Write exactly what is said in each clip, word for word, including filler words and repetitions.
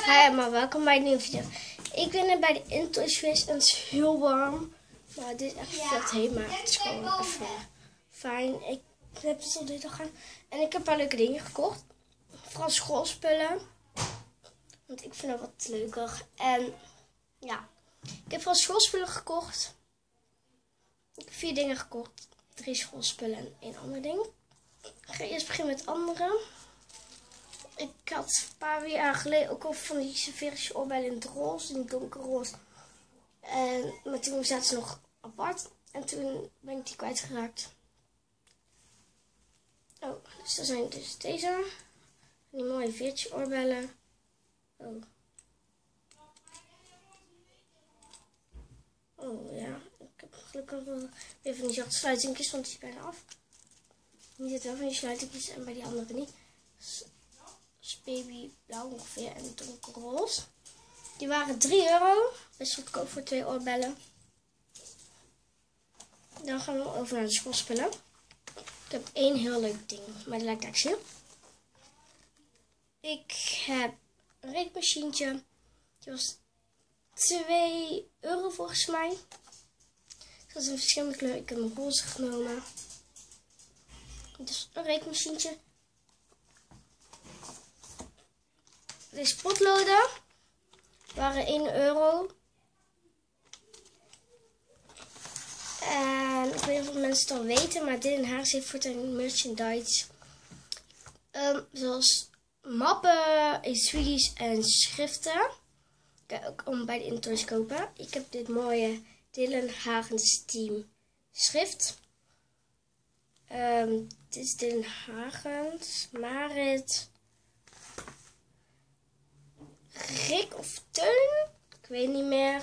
Hi allemaal, welkom bij een nieuwe video. Ik ben er bij de Intoys geweest en het is heel warm. Maar dit is echt veel te heet, maar het is gewoon even fijn. Ik heb het al dit al gaan. En ik heb een paar leuke dingen gekocht. Vooral schoolspullen. Want ik vind dat wat leuker. En ja, ik heb vooral schoolspullen gekocht. Ik heb vier dingen gekocht. Drie schoolspullen en één ander ding. Ik ga eerst beginnen met andere. Ik had een paar jaar geleden ook al van die sferische oorbellen in het roze, in het donkerroze. En, maar toen zaten ze nog apart. En toen ben ik die kwijtgeraakt. Oh, dus dat zijn dus deze. Die mooie veertje oorbellen. Oh. Oh ja, ik heb gelukkig wel weer van die zachte sluitingjes, want die is bijna af. Hier zitten wel van die sluitingjes en bij die andere niet. Dus babyblauw ongeveer en donkerroze. Die waren drie euro. Best goedkoop voor twee oorbellen. Dan gaan we over naar de schoolspullen. Ik heb één heel leuk ding, maar die lijkt eigenlijk heel. Ik heb een rekenmachientje. Die was twee euro volgens mij. Dat is een verschillende kleur. Ik heb een roze genomen. Dus een rekenmachientje. Deze potloden waren één euro. En ik weet niet of mensen het al weten, maar dit in Haars heeft voortaan merchandise. Um, zoals mappen, etuides en schriften. Kan je ook om bij de Intoys kopen. Ik heb dit mooie Dylan Hagens Team schrift. Um, dit is Dylan Hagens, Marit, Rick of Teun? Ik weet niet meer.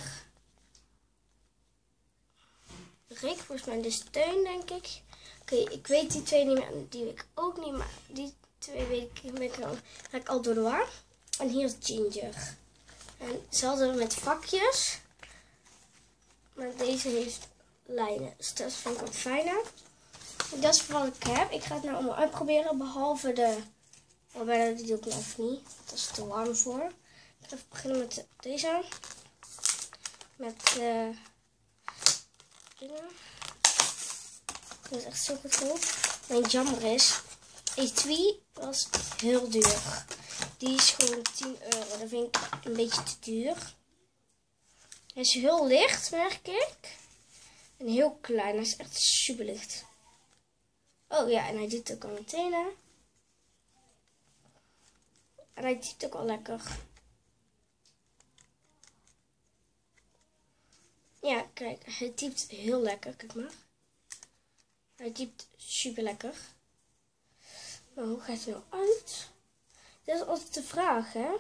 Rick, volgens mij dus Teun, denk ik. Oké, okay, ik weet die twee niet meer. Die weet ik ook niet, maar die twee weet ik, ben ik al, ga ik al door de war. En hier is Ginger. En ze hadden met vakjes. Maar deze heeft lijnen. Dus dat vind ik wat fijner. Dat is wat ik heb. Ik ga het nou allemaal uitproberen. Behalve de... Oh, bijna die doe ik nou even niet. Dat is te warm voor. Ik ga even beginnen met deze. Met uh, dingen. Dat is echt zo goedkoop. Mijn jammer is, etui was heel duur. Die is gewoon tien euro. Dat vind ik een beetje te duur. Hij is heel licht, merk ik. En heel klein. Hij is echt super licht. Oh ja, en hij doet ook al meteen, hè. En hij typt ook al lekker. Ja, kijk, hij typt heel lekker. Kijk maar. Hij typt super lekker. Maar hoe gaat hij nou uit? Dat is altijd de vraag, hè.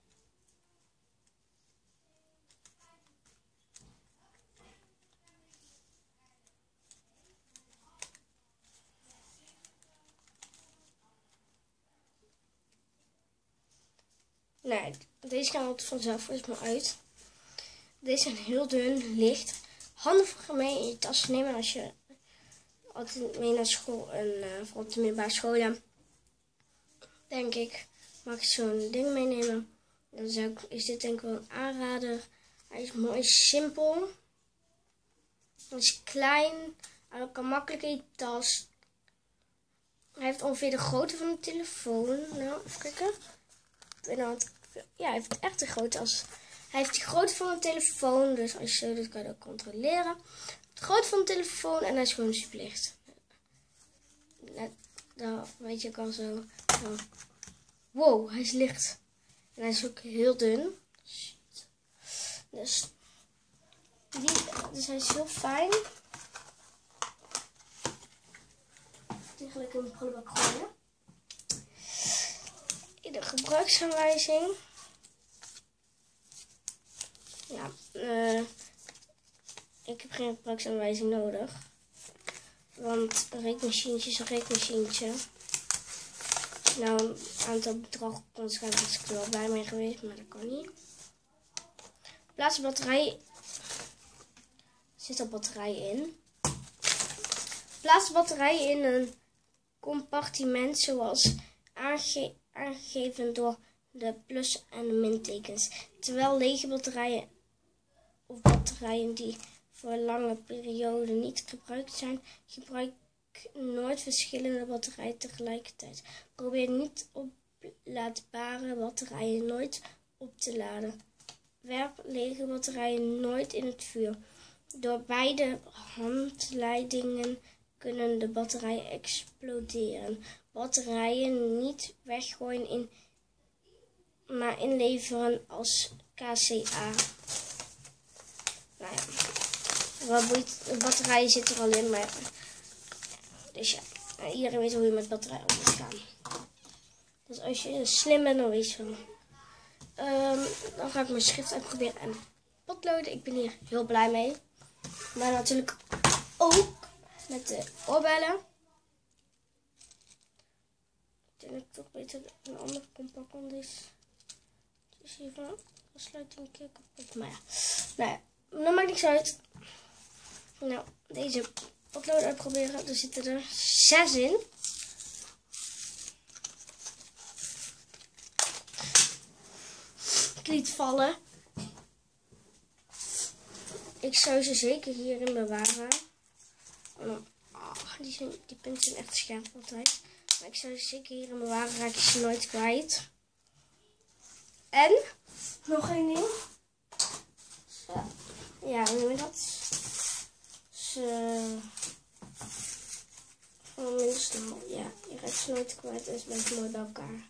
Nee, deze gaan altijd vanzelf volgens mij uit. Deze zijn heel dun, licht. Handig voor mee in je tas te nemen als je altijd mee naar school en uh, vooral op de middelbare scholen. Denk ik, mag ik zo'n ding meenemen. Dan zou ik, is dit denk ik wel een aanrader. Hij is mooi simpel. Hij is klein. Hij kan makkelijk in je tas. Hij heeft ongeveer de grootte van een telefoon. Nou, even kijken. Ja, hij heeft echt de grootte als... Hij heeft de grootte van een telefoon. Dus als je dat kan je ook controleren. De grootte van een telefoon. En hij is gewoon super licht. Dan weet je ook al zo. Oh. Wow, hij is licht. En hij is ook heel dun. Dus, die, dus hij is heel fijn. Die ga ik in de prullenbak gooien. De gebruiksaanwijzing. Ja, uh, ik heb geen gebruiksaanwijzing nodig. Want een rekenmachientje is een rekenmachientje. Nou, een aantal bedrag kon schrijven, was ik er wel blij mee geweest, maar dat kan niet. Plaats de batterij. Er zit al batterij in. Plaats de batterij in een compartiment zoals aange aangegeven door de plus en de mintekens. Terwijl lege batterijen of batterijen die voor een lange periode niet gebruikt zijn, gebruik nooit verschillende batterijen tegelijkertijd. Probeer niet oplaadbare batterijen nooit op te laden. Werp lege batterijen nooit in het vuur. Door beide handleidingen kunnen de batterijen exploderen. Batterijen niet weggooien, in, maar inleveren als K C A. Nou ja, wat boeit, de batterijen zitten er al in, maar dus ja, iedereen weet hoe je met batterijen om moet gaan. Dus als je slim bent, dan weet je wel. Um, dan ga ik mijn schrift uitproberen en potloden. Ik ben hier heel blij mee. Maar natuurlijk ook met de oorbellen. Ik denk dat ik toch beter een andere kon pakken, want deze is hiervan. Dan sluit hij een keer kapot. Maar ja, nou ja, dat maakt niks uit. Nou, deze potloden uitproberen. Er zitten er zes in. Ik liet vallen. Ik zou ze zeker hierin bewaren. Oh, die, zijn, die punten zijn echt scherp altijd. Maar ik zou ze zeker hierin bewaren. Raak je ze nooit kwijt. En nog één ding. Zo. Ja, hoe noem je dat? Ze. Gewoon minder snel. Ja, je raakt ze nooit kwijt. En ze blijven mooi bij elkaar.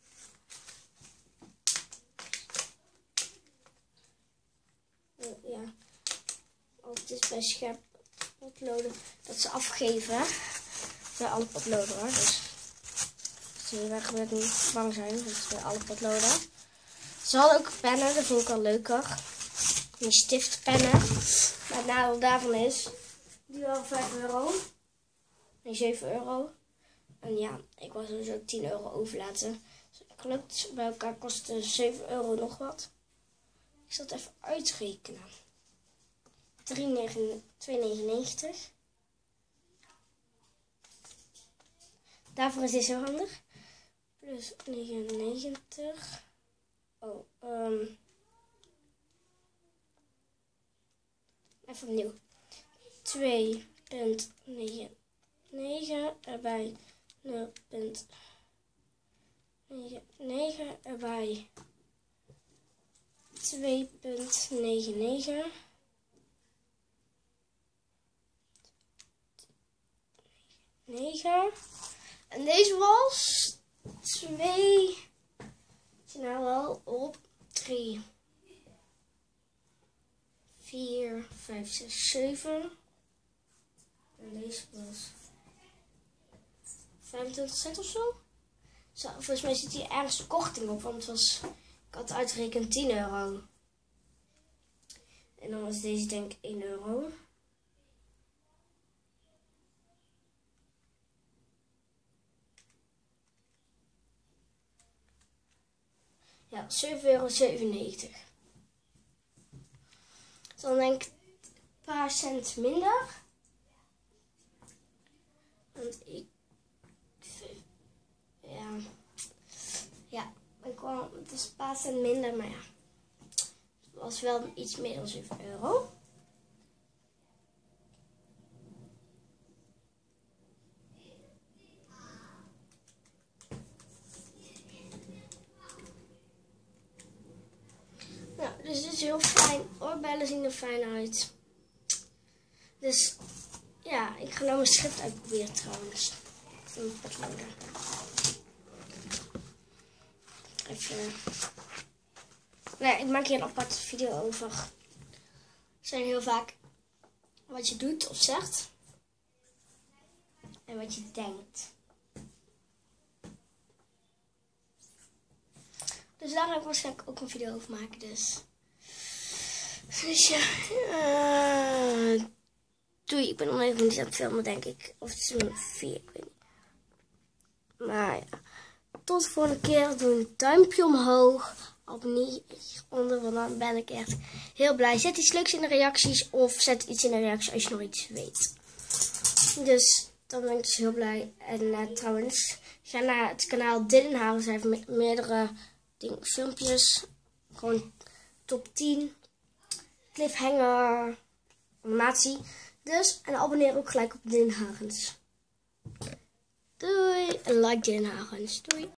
Ja. Het is bij scherp potloden dat ze afgeven. Bij alle potloden hoor. Dus zie je gebeurt niet bang zijn. Dat is bij alle potloden. Ze hadden ook pennen, dat vind ik wel leuker. Die stiftpennen. Maar het nadeel daarvan is, die waren vijf euro. Nee, zeven euro. En ja, ik was sowieso tien euro overlaten. Dus gelukt bij elkaar kostte zeven euro nog wat. Ik zal het even uitrekenen. twee negenennegentig. Daarvoor is dit zo handig. Plus negenennegentig. Oh, um. even opnieuw. twee komma negenennegentig erbij. nul komma negenennegentig erbij. twee komma negenennegentig. negen. En deze was twee. Nou wel op drie, vier, vijf, zes, zeven. En deze was vijfentwintig cent of zo. Zo, volgens mij zit hier ergens korting op, want het was, ik had uitgerekend tien euro. En dan was deze denk ik één euro. Ja, zeven euro zevenennegentig. Dus dan denk ik een paar cent minder. Want ik... Ja... Ja, ik kwam, het was een paar cent minder, maar ja. Het was wel iets meer dan zeven euro. Nou, dus dit is heel fijn. Oorbellen zien er fijn uit. Dus ja, ik ga nou mijn schrift uitproberen trouwens. Een potloden. Even. Nou, ik maak hier een aparte video over. Er zijn heel vaak wat je doet of zegt. En wat je denkt. Dus daar ga ik waarschijnlijk ook een video over maken. Dus, dus ja. Uh, doei. Ik ben nog even niet aan het filmen, denk ik. Of het is een vier, ik weet niet. Maar ja. Tot de volgende keer. Doe een duimpje omhoog. Abonneer hieronder, want dan ben ik echt heel blij. Zet iets leuks in de reacties. Of zet iets in de reacties als je nog iets weet. Dus dan ben ik dus heel blij. En uh, trouwens, ga naar het kanaal Dylan Haren. Ze heeft me meerdere ding, filmpjes. Gewoon top tien. Cliffhanger. Animatie. Dus, en abonneer ook gelijk op Dylan Hagens. Doei. En like Dylan Hagens. Doei.